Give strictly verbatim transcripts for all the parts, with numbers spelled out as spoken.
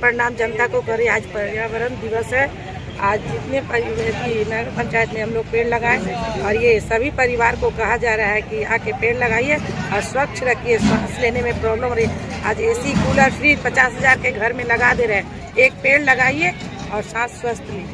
प्रणाम जनता को करें। आज पर्यावरण दिवस है। आज जितने नगर पंचायत में हम लोग पेड़ लगाए और ये सभी परिवार को कहा जा रहा है कि आके पेड़ लगाइए और स्वच्छ रखिए। सांस लेने में प्रॉब्लम हो रही है। आज एसी कूलर फ्रिज पचास हजार के घर में लगा दे रहे हैं। एक पेड़ लगाइए और सांस स्वस्थ लीजिए।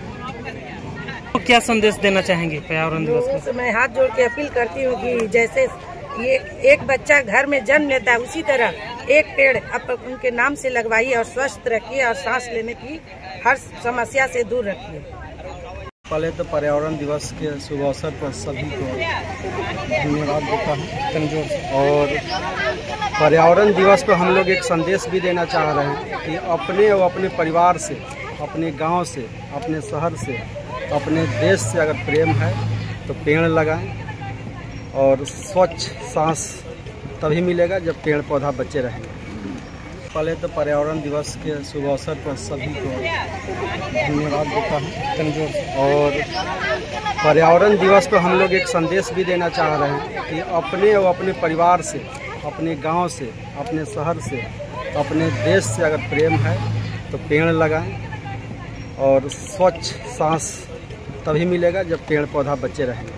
तो क्या संदेश देना चाहेंगे पर्यावरण दिवस को? मैं हाथ जोड़ के अपील करती हूँ कि जैसे ये एक बच्चा घर में जन्म लेता है उसी तरह एक पेड़ आप उनके नाम से लगवाइए और स्वस्थ रखिए और सांस लेने की हर समस्या से दूर रखिए। पहले तो पर्यावरण दिवस के शुभ अवसर पर सभी को धन्यवाद देता हूँ। और पर्यावरण दिवस पर हम लोग एक संदेश भी देना चाह रहे हैं कि अपने और अपने परिवार से, अपने गांव से, अपने शहर से, अपने देश से अगर प्रेम है तो पेड़ लगाएं। और स्वच्छ सांस तभी मिलेगा जब पेड़ पौधा बचे रहेंगे। पहले तो पर्यावरण दिवस के शुभ अवसर पर सभी को धन्यवाद देता हूँ। और पर्यावरण दिवस पर हम लोग एक संदेश भी देना चाह रहे हैं कि अपने और अपने परिवार से, अपने गांव से, अपने शहर से, अपने देश से अगर प्रेम है तो पेड़ लगाएं। और स्वच्छ सांस तभी मिलेगा जब पेड़ पौधा बचे रहेंगे।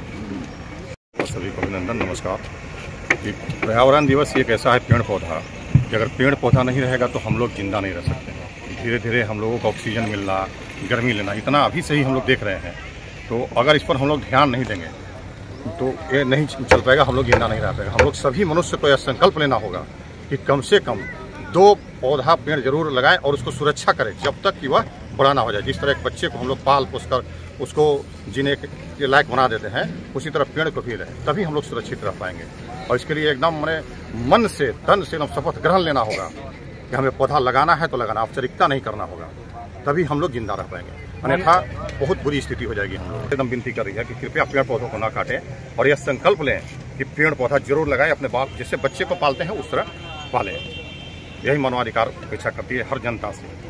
सभी को अभिनंदन, नमस्कार। कि पर्यावरण दिवस एक ऐसा है पेड़ पौधा कि अगर पेड़ पौधा नहीं रहेगा तो हम लोग जिंदा नहीं रह सकते। धीरे धीरे हम लोगों को ऑक्सीजन मिलना, गर्मी लेना इतना अभी से ही हम लोग देख रहे हैं। तो अगर इस पर हम लोग ध्यान नहीं देंगे तो ये नहीं चल पाएगा, हम लोग जिंदा नहीं रह पाएगा। हम लोग सभी मनुष्य को यह संकल्प लेना होगा कि कम से कम दो पौधा पेड़ जरूर लगाएं और उसको सुरक्षा करें जब तक कि वह बड़ा ना हो जाए। जिस तरह एक बच्चे को हम लोग पाल पोस कर उसको जीने के लायक बना देते हैं, उसी तरह पेड़ को भी रहें, तभी हम लोग सुरक्षित रह पाएंगे। और इसके लिए एकदम मैंने मन से, तन से एकदम शपथ ग्रहण लेना होगा कि हमें पौधा लगाना है तो लगाना, औपचारिकता नहीं करना होगा, तभी हम लोग जिंदा रह पाएंगे। अन्यथा बहुत बुरी स्थिति हो जाएगी। हम लोग एकदम विनती कर रही है कि कृपया पेड़ पौधों को ना काटें और यह संकल्प लें कि पेड़ पौधा जरूर लगाएं। अपने बाप जैसे बच्चे को पालते हैं उस तरह पालें। यही मानवाधिकार अपेक्षा करती है हर जनता से।